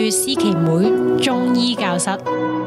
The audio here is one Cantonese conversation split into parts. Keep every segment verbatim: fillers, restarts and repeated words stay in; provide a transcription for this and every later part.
思琪妹中醫教室。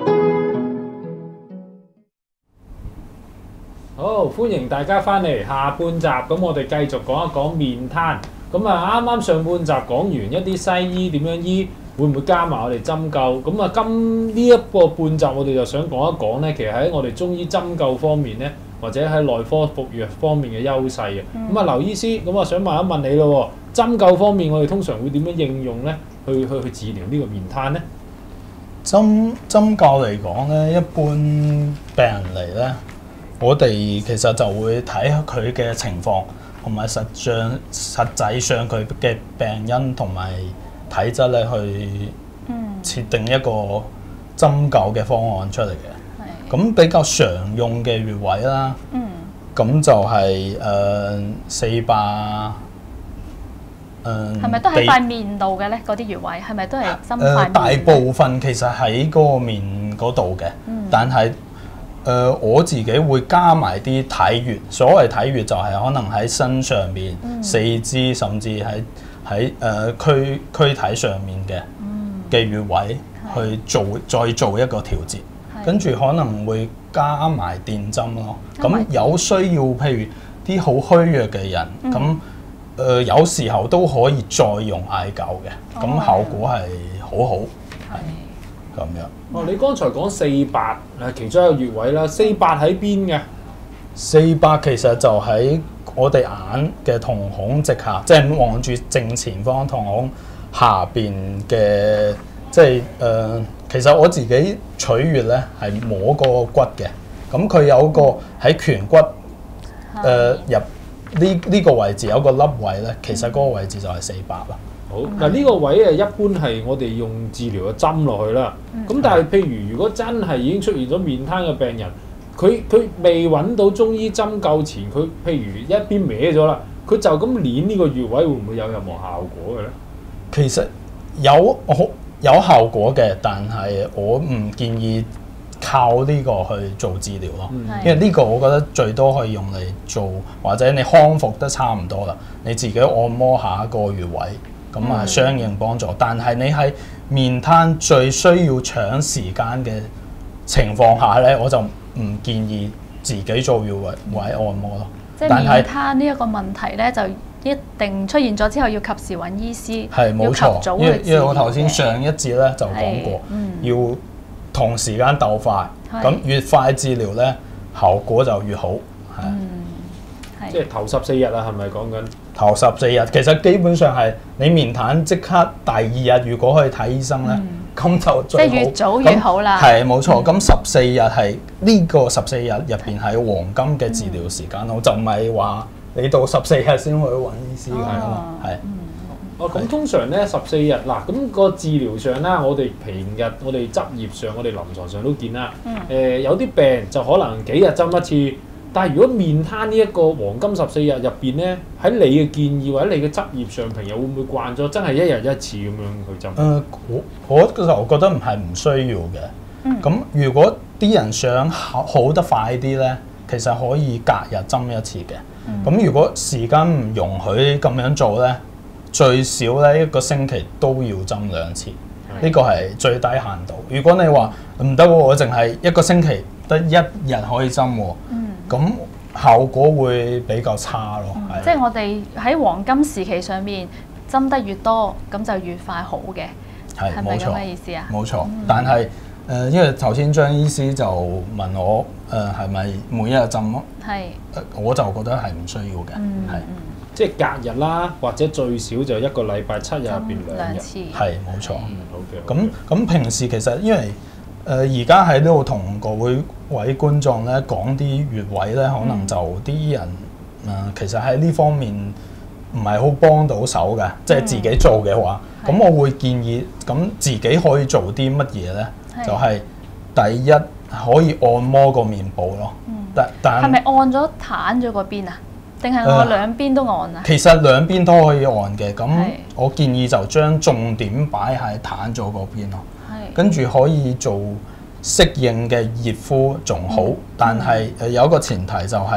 好，歡迎大家翻嚟下半集，咁我哋繼續講一講面癱。咁啊，啱啱上半集講完一啲西醫點樣醫，會唔會加埋我哋針灸？咁啊，今呢一個半集我哋就想講一講咧，其實喺我哋中醫針灸方面咧，或者喺內科服藥方面嘅優勢嘅。咁啊、嗯，劉醫師，咁啊想問一問你咯，針灸方面我哋通常會點樣應用咧，去去去治療呢個面癱咧？ 針針灸嚟講咧，一般病人嚟咧，我哋其實就會睇佢嘅情況，同埋實上實際上佢嘅病因同埋體質咧，去設定一個針灸嘅方案出嚟嘅。咁、嗯、比較常用嘅穴位啦，咁、嗯、就係誒四百。誒係咪都喺塊面度嘅咧？嗰啲穴位係咪都係針塊面？ 誒大部分其實喺嗰個面嗰度嘅，嗯、但係誒、呃、我自己會加埋啲體穴。所謂體穴就係可能喺身上面、嗯、四肢，甚至喺喺誒軀軀體上面嘅嘅穴位去做，再做一個調節，跟住可能會加埋電針咯。咁有需要，譬如啲好虛弱嘅人咁。嗯誒、呃、有時候都可以再用艾灸嘅，咁、哦、效果係好好，係咁樣。 哦，你剛才講四百係其中一個穴位啦，四百喺邊嘅？ 四百其實就喺我哋眼嘅瞳孔直下，即係望住正前方瞳孔下邊嘅，即係誒、呃。其實我自己取穴咧係摸個骨嘅，咁佢有個喺顴骨誒、呃、入。呢呢個位置有個凹位咧，其實嗰個位置就係四百啦。 好，嗱呢個位誒一般係我哋用治療嘅針落去啦。咁、嗯、但係譬如如果真係已經出現咗面癱嘅病人，佢佢未揾到中醫針灸前，佢譬如一邊歪咗啦，佢就咁捏呢個穴位，會唔會有任何效果嘅咧？ 其實有有效果嘅，但係我唔建議靠呢個去做治療咯，嗯、因為呢個我覺得最多可以用嚟做，或者你康復得差唔多啦，你自己按摩下一個穴位，咁啊相應幫助。嗯、但係你喺面癱最需要長時間嘅情況下咧，我就唔建議自己做穴位位按摩咯。 即係面癱呢一個問題咧，就一定出現咗之後要及時揾醫師， 係冇錯。因為因為我頭先上一節咧就講過，嗯、要同時間鬥快，咁越快治療咧，效果就越好。係、嗯， 即係頭十四日啦，係咪講緊？ 頭十四日其實基本上係你面癱即刻第二日，如果可以睇醫生咧，咁、嗯、就最好。 即係越早越好啦。 係冇錯，咁十四日係呢個十四日入邊係黃金嘅治療時間咯，嗯、就唔係話你到十四日先去揾醫師㗎嘛，係。 哦，咁通常咧十四日嗱，咁、那個治療上啦，我哋平日我哋執業上，我哋臨床上都見啦。誒、嗯呃、有啲病就可能幾日針一次，但係如果面癱呢一個黃金十四日入邊咧，喺你嘅建議或者你嘅執業上，平日會唔會慣咗真係一日一次咁樣去針？誒、 呃，我我就覺得唔係唔需要嘅。咁、嗯、如果啲人想好好得快啲咧，其實可以隔日針一次嘅。咁、嗯、如果時間唔容許咁樣做咧，最少咧一個星期都要針兩次，呢個係最低限度。如果你話唔得喎，我淨係一個星期得一日可以針喎，咁、嗯、效果會比較差咯。 嗯、是即係我哋喺黃金時期上面針得越多，咁就越快好嘅，係咪咁嘅意思啊？ 冇錯，嗯、但係誒、呃，因為頭先張醫師就問我誒係咪每一日針咯？係是，我就覺得係唔需要嘅，係、嗯。是即係隔日啦，或者最少就一個禮拜七日入邊兩日， 係冇錯。 嗯，好嘅。 咁咁平時其實因為誒而家喺呢度同各位位觀眾咧講啲穴位咧，可能就啲人誒、呃、其實喺呢方面唔係好幫到手嘅，即係自己做嘅話，咁、嗯、我會建議咁自己可以做啲乜嘢咧？是就係第一可以按摩個面部咯。嗯、但但係咪按咗攤咗嗰邊啊？定係我兩邊都按啊、呃？ 其實兩邊都可以按嘅，咁我建議就將重點擺喺攤咗嗰邊咯。係，跟住可以做適應嘅熱敷仲好，嗯、但係誒有一個前提就係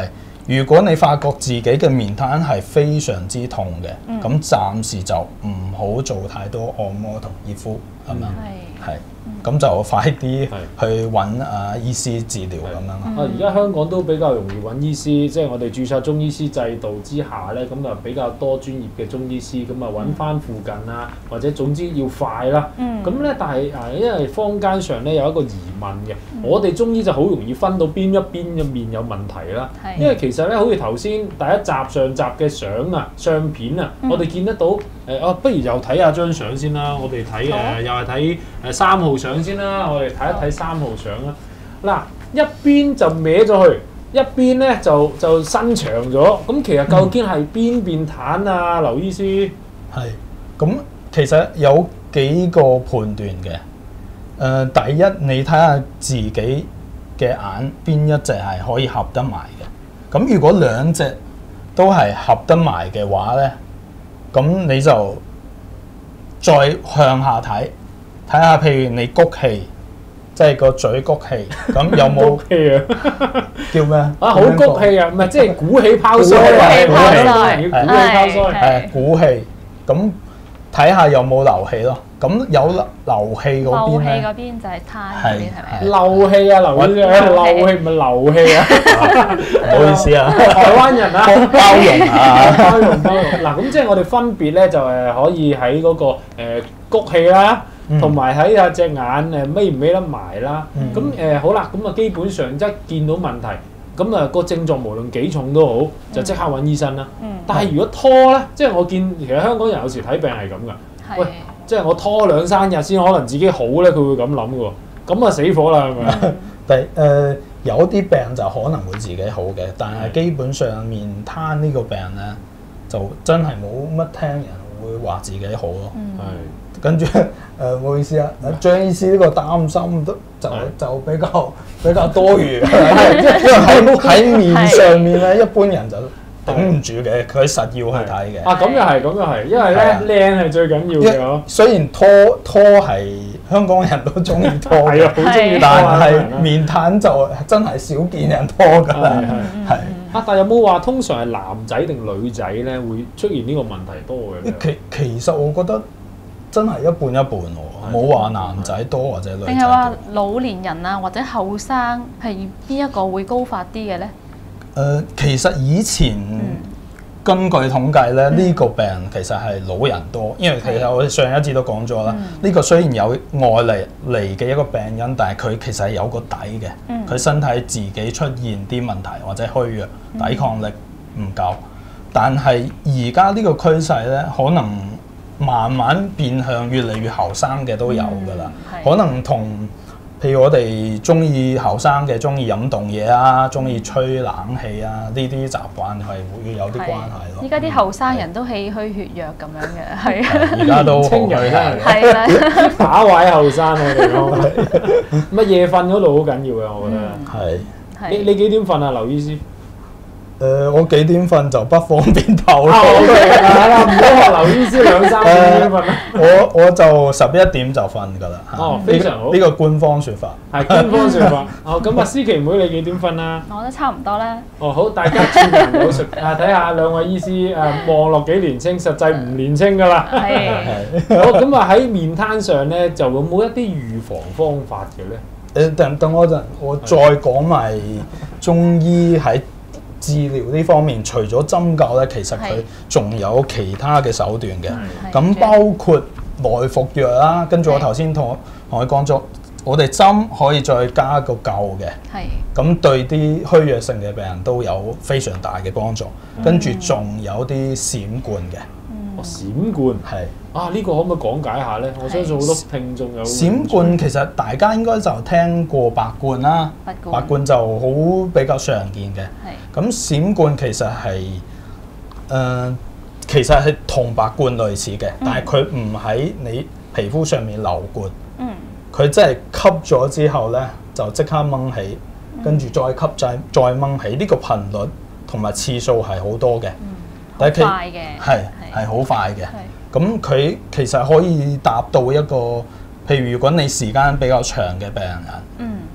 如果你發覺自己嘅面癱係非常之痛嘅，咁、 嗯、 暫時就唔好做太多按摩同熱敷，係咪？係。咁就快啲去揾啊醫師治療咁樣啦。 啊，而家香港都比較容易揾醫師，即係我哋註冊中醫師制度之下咧，咁啊比較多專業嘅中醫師，咁啊揾翻附近啊，或者總之要快啦。咁咧、嗯，但係啊，因為坊間上咧有一個疑問嘅，嗯、我哋中醫就好容易分到邊一邊嘅面有問題啦。是因為其實咧，好似頭先第一集上集嘅相啊、相片啊，嗯、我哋見得到誒，哦、呃，不如又睇下張相先啦。我哋睇誒，又係睇誒三號相先啦。我哋睇一睇三號相啦。嗱，一邊就歪咗去，一邊咧就就伸長咗。咁其實究竟係邊邊癱啊，劉醫師？ 係，咁其實有幾個判斷嘅。誒、呃，第一你睇下自己嘅眼邊一隻係可以合得埋嘅。咁如果兩隻都係合得埋嘅話咧，咁你就再向下睇，睇下譬如你谷氣。即係個嘴谷氣，咁有冇氣啊？ 叫咩啊？ 好谷氣啊！唔係即係鼓氣泡腮， 鼓氣泡腮， 要鼓氣泡腮， 係鼓氣。咁睇下有冇流氣咯。咁有流氣嗰邊咧？ 漏氣嗰邊就係攤嗰邊係咪？ 漏氣啊，劉醫師，漏氣唔係流氣啊！ 唔好意思啊， 台灣人啊， 包容啊， 包容包容。嗱，咁即係我哋分別咧，就誒可以喺嗰個誒谷氣啦。同埋睇下隻眼誒眯唔眯得埋啦，咁誒、嗯呃、好啦，咁啊基本上一見到問題，咁啊個症狀無論幾重都好，就即刻揾醫生啦。嗯、但係如果拖咧，即係我見其實香港人有時睇病係咁噶，是喂，即係我拖兩三日先可能自己好咧，佢會咁諗嘅喎，咁啊死火啦係咪？ 第誒、呃、有啲病就可能會自己好嘅，但係基本上面癱呢個病咧，就真係冇乜聽人會話自己好咯。係、嗯。跟住誒，唔、呃、好意思啊，張醫師呢個擔心都就就比較比較多餘，因為喺喺面上面咧，一般人就頂唔住嘅，佢實要去睇嘅。 啊，咁又係，咁又係，因為咧靚係最緊要嘅。 雖然拖拖係香港人都中意拖嘅， 係啊，好中意拖， 但係面癱就真係少見人拖㗎啦。係啊，但係有冇話通常係男仔定女仔咧會出現呢個問題多嘅？ 其其實我覺得。真係一半一半喎，冇話男仔多或者女仔多。 定係話老年人啊，或者後生係邊一個會高發啲嘅咧？誒、 呃，其實以前、嗯、根據統計咧，呢、嗯、個病其實係老人多，因為其實我哋上一節都講咗啦。呢、嗯、個雖然有外嚟嚟嘅一個病因，但係佢其實係有個底嘅。佢、嗯、身體自己出現啲問題或者虛弱，抵抗力唔夠。嗯、但係而家呢個趨勢咧，可能慢慢變向越嚟越後生嘅都有㗎啦，嗯、可能同譬如我哋中意後生嘅中意飲凍嘢啊，中意吹冷氣啊，呢啲習慣係會有啲關係咯。依家啲後生人都氣虛血弱咁樣嘅，係啊， 而家都清人啦， 係啦， 打壞後生我哋講，乜夜瞓嗰度好緊要嘅，我覺得係。 係你你幾點瞓啊，劉醫師？ 誒、呃，我幾點瞓就不方便透露。 係啦，唔好學劉醫師兩三點瞓啦。 我我就十一點就瞓㗎啦。 哦，非常好。 呢、這個官方説法。 係官方説法。哦，咁啊，思琪妹你幾點瞓啊？ 我都差唔多啦。 哦，好，大家轉人好熟啊！睇下兩位醫師誒望落幾年青，實際唔年青㗎啦。係。好，咁啊喺面癱上咧，就有冇一啲預防方法嘅咧？ 誒，等等我陣，我再講埋中醫喺治療呢方面，除咗針灸咧，其實佢仲有其他嘅手段嘅。咁包括內服藥啦，跟住我頭先同同佢講咗，我哋針可以再加個灸嘅。係。咁對啲虛弱性嘅病人都有非常大嘅幫助。跟住仲有啲閃灌嘅。 哦，閃灌係。啊，呢個可唔可以講解下咧？我相信好多聽眾有。閃灌其實大家應該就聽過白灌啦，白灌就好比較常見嘅。係。咁閃灌其實係誒、呃，其實係同白灌類似嘅，但係佢唔喺你皮膚上面流灌。嗯。佢即係吸咗之後咧，就即刻掹起，跟住再吸再再掹起。呢、呢個頻率同埋次數係好多嘅。嗯。 好快嘅。 係係好快嘅。咁佢其實可以達到一個，譬如如果你時間比較長嘅病人，嗯、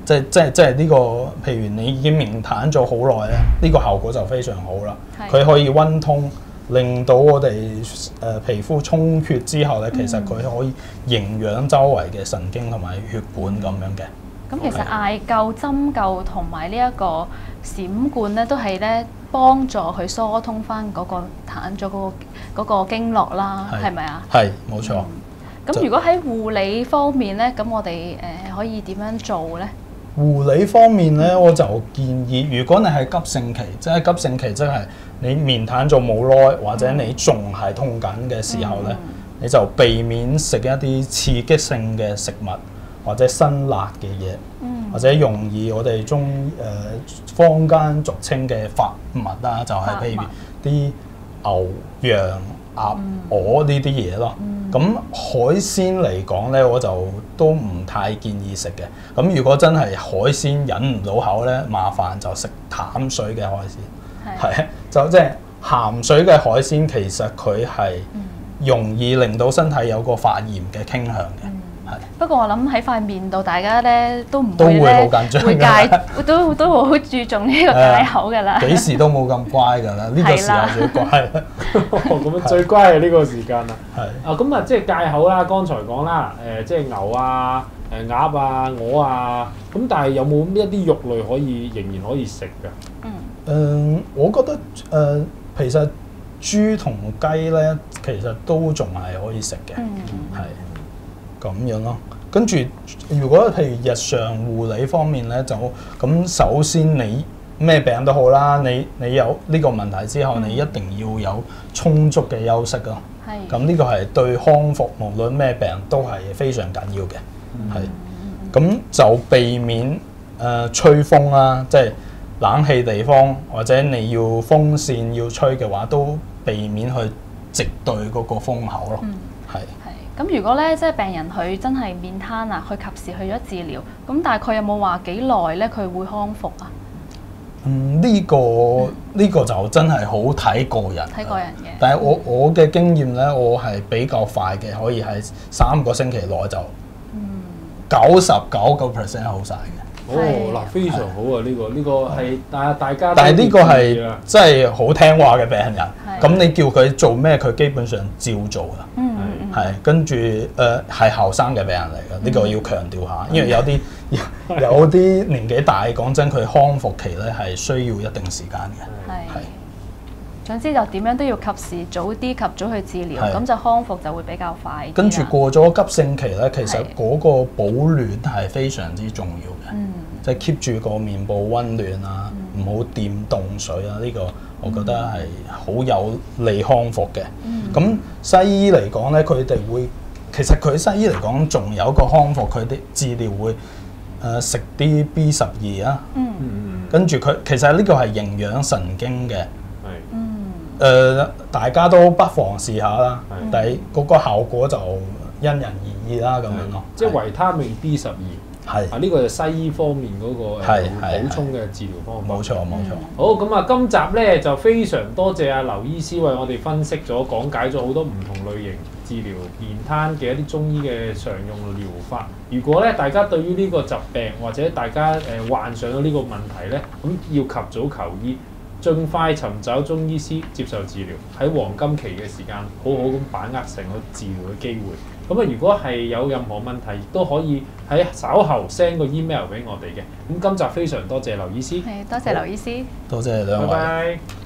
即係即係即係呢個，譬如你已經面癱咗好耐咧，呢、這個效果就非常好啦。佢可以溫通，令到我哋誒、呃、皮膚充血之後咧，其實佢可以營養周圍嘅神經同埋血管咁樣嘅。 咁、嗯、其實艾灸、針灸同埋呢一個閃罐咧，都係咧幫助佢疏通翻嗰個癱咗嗰個嗰個經絡啦，係咪啊？ 係冇錯。 咁、嗯、如果喺護理方面咧，咁我哋誒、呃、可以點樣做咧？ 護理方面咧，我就建議，如果你係急性期，即係急性期，即係你面癱咗冇耐，或者你仲係痛緊嘅時候咧，嗯、你就避免食一啲刺激性嘅食物，或者辛辣嘅嘢，嗯、或者容易我哋中誒坊間俗稱嘅發物啦，就係、是、譬如啲牛羊鴨鵝呢啲嘢咯。咁、嗯、海鮮嚟講咧，我就都唔太建議食嘅。咁如果真係海鮮忍唔到口咧，麻煩就食淡水嘅海鮮。係的就即係鹹水嘅海鮮，其實佢係容易令到身體有個發炎嘅傾向嘅。嗯不過我諗喺塊面度，大家咧都唔會咧會戒，都都好注重呢個戒口㗎啦。 幾時都冇咁乖㗎啦，呢個時候最乖。 咁樣最乖係呢個時間啦。係啊， 咁啊，即係戒口啦。剛才講啦，誒，即係牛啊、誒鴨啊、鵝啊，咁但係有冇一啲肉類可以仍然可以食㗎？ 嗯。誒、呃，我覺得誒、呃，其實豬同雞咧，其實都仲係可以食嘅。嗯。係。咁樣咯，跟住如果譬如日常護理方面咧，就咁首先你咩病都好啦，你你有呢個問題之後，嗯、你一定要有充足嘅休息咯。係。咁呢個係對康復無論咩病都係非常緊要嘅。係、嗯。咁就避免誒、呃、吹風啦，即係冷氣地方或者你要風扇要吹嘅話，都避免去直對嗰個風口咯。嗯。係。 咁如果咧，即係病人佢真係面癱啊，佢及時去咗治療，咁大概有冇話幾耐咧佢會康復啊？ 嗯，呢、這個呢、嗯、個就真係好睇個人。 睇個人嘅。 但係我我嘅經驗咧，我係比較快嘅，可以喺三個星期內就九十九個 percent 好晒嘅。 哦，嗱，非常好啊！呢個呢個係大大家。 但係呢個係真係好聽話嘅病人，咁你叫佢做咩，佢基本上照做啦。嗯。係，跟住誒係後生嘅病人嚟嘅，呢、嗯、個要強調下，因為有啲有啲年紀大，講真佢康復期咧係需要一定時間嘅。係是，是總之就點樣都要及時早啲及早去治療，咁是就康復就會比較快。 跟住過咗急性期咧，其實嗰個保暖係非常之重要嘅，即係 keep 住個面部溫暖啊，唔好掂凍水啊，呢、這個。我覺得係好有利康復嘅。咁、嗯、西醫嚟講咧，佢哋會其實佢西醫嚟講仲有一個康復，佢哋治療會誒食啲 B 十二啊。嗯，跟住佢其實呢個係營養神經嘅。係。嗯。誒、呃，大家都不妨試下啦。係。但係嗰個效果就因人而異啦，咁樣咯。 即係維他命 B 十二。係啊，呢個就西醫方面嗰個補充嘅治療方法。 冇錯冇錯。 好，咁啊，今集咧就非常多謝阿劉醫師為我哋分析咗、講解咗好多唔同類型治療面癱嘅一啲中醫嘅常用療法。如果咧大家對於呢個疾病或者大家誒患上咗呢個問題咧，咁要及早求醫，盡快尋找中醫師接受治療，喺黃金期嘅時間好好咁把握成個治療嘅機會。咁啊，如果係有任何問題，亦都可以喺稍後 send 個 email 俾我哋嘅。咁今集非常多謝劉醫師， 係多謝劉醫師， 多謝兩位。 拜拜。